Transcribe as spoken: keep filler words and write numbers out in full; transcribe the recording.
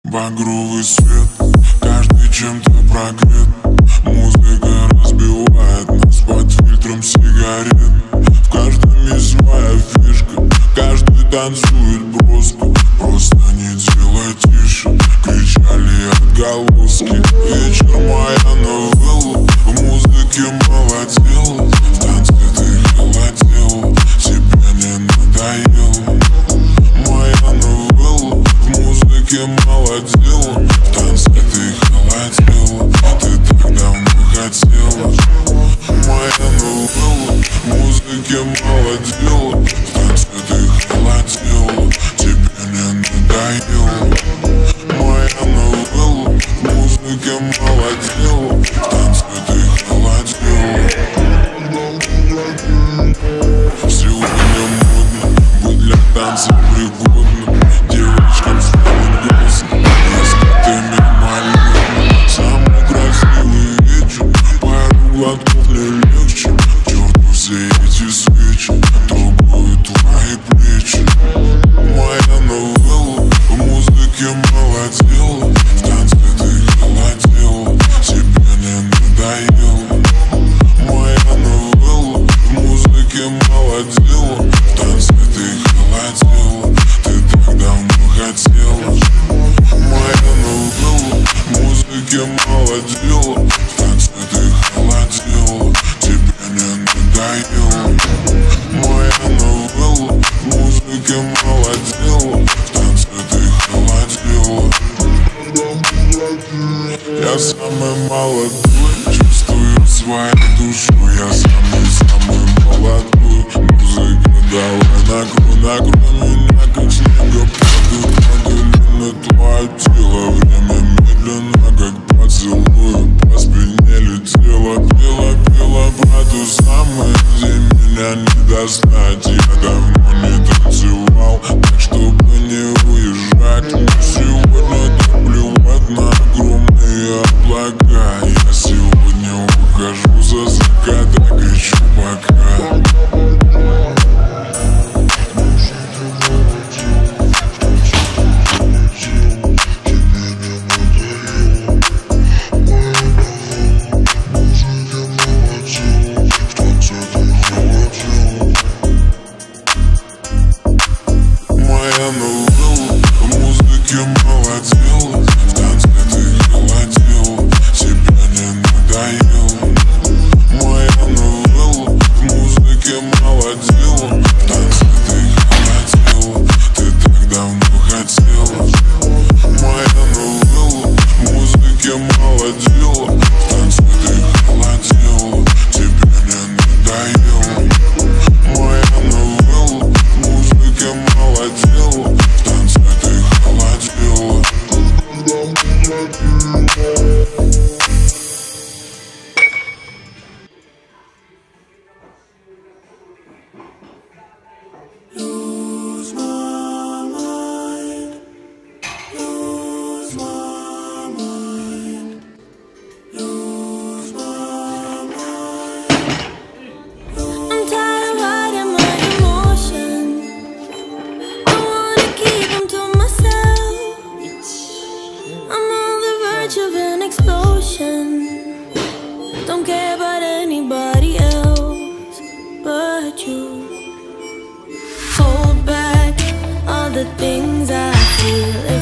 Багровый свет, каждый чем-то прогрет. Музыка разбивает нас под фильтром сигарет. В каждом есть своя фишка, каждый танцует броско. Просто не делай тише, кричали отголоски. Вечер моя новелла, в музыке молодела. В танце ты холодела, тебе не надоело. Моя новелла, в музыке молодела. В танце ты холодела, ты так давно хотела. Моя новелла, в музыке молодела. В танце ты холодела, тебе не надоело. Моя новелла, в музыке молодела. В танце ты холодела. Сегодня модно быть для танца пригодным девочкам с белым голосом. Если ты мимолетна, самый красивый вечер. Пару глотков не легче, к черту все эти свечи, трогают твои плечи. Моя новелла, в музыке молодела. В танце ты холодела, тебе не надоело. Моя новелла, в музыке молодела. В танце ты холодела, ты так давно хотела. Моя новелла, в музыке молодела. В танце ты холодела, тебе не надоело. Моя новелла, в музыке молодела. В танце ты холодела. Я самый молодой, чувствую свою душу. Я самый-самый молодой. Музыка, давай накрой, накрой меня, как снегопады. Падали на твое тело, время медленно, как поцелуй. По спине летело, пела, пела про ту самую, где меня не достать. Я давно не танцевал, так чтобы не уезжать. Но сегодня так плевать на огромные облака. Я сегодня ухожу за закат, а кричу пока. Моя новелла, в музыке молодела. В танце ты холодела, тебе не надоело. Моя новелла, в музыке молодела. В танце ты холодела, ты так давно хотела. Моя новелла, в музыке молодела. В танце ты холодела, тебе не надоело. Моя новелла, в музыке молодела. В танце ты холодела. Lose my mind, lose my mind, lose my mind. I'm tired of hiding my emotions. I wanna keep them to myself. I'm on the verge of an explosion. Don't care about anybody else but you. Hold back all the things I feel.